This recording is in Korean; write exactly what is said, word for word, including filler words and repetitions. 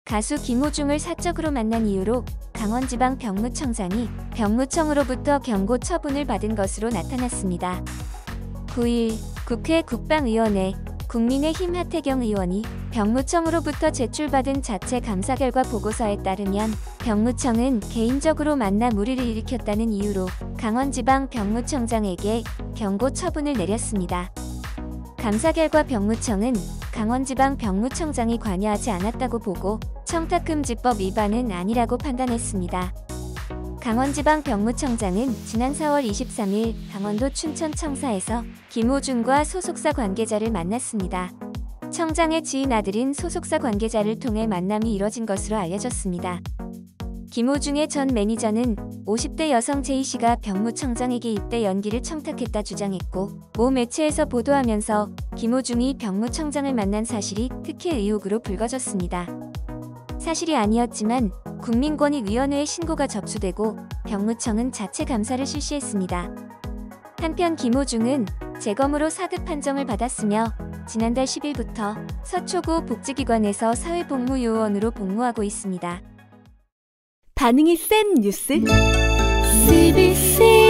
가수 김호중을 사적으로 만난 이유로 강원지방병무청장이 병무청으로부터 경고 처분을 받은 것으로 나타났습니다. 구 일 국회 국방위원회 국민의힘 하태경 의원이 병무청으로부터 제출받은 자체 감사 결과 보고서에 따르면 병무청은 개인적으로 만나 물의를 일으켰다는 이유로 강원지방병무청장에게 경고 처분을 내렸습니다. 감사 결과 병무청은 강원지방병무청장이 관여하지 않았다고 보고 청탁금지법 위반은 아니라고 판단했습니다. 강원지방병무청장은 지난 사월 이십삼일 강원도 춘천청사에서 김호중과 소속사 관계자를 만났습니다. 청장의 지인 아들인 소속사 관계자를 통해 만남이 이뤄진 것으로 알려졌습니다. 김호중의 전 매니저는 오십 대 여성 J씨가 병무청장에게 입대 연기를 청탁했다 주장했고, 모 매체에서 보도하면서 김호중이 병무청장을 만난 사실이 특혜 의혹으로 불거졌습니다. 사실이 아니었지만 국민권익위원회에 신고가 접수되고 병무청은 자체 감사를 실시했습니다. 한편 김호중은 재검으로 사 급 판정을 받았으며 지난달 십일부터 서초구 복지기관에서 사회복무요원으로 복무하고 있습니다. 반응이 센 뉴스 씨비씨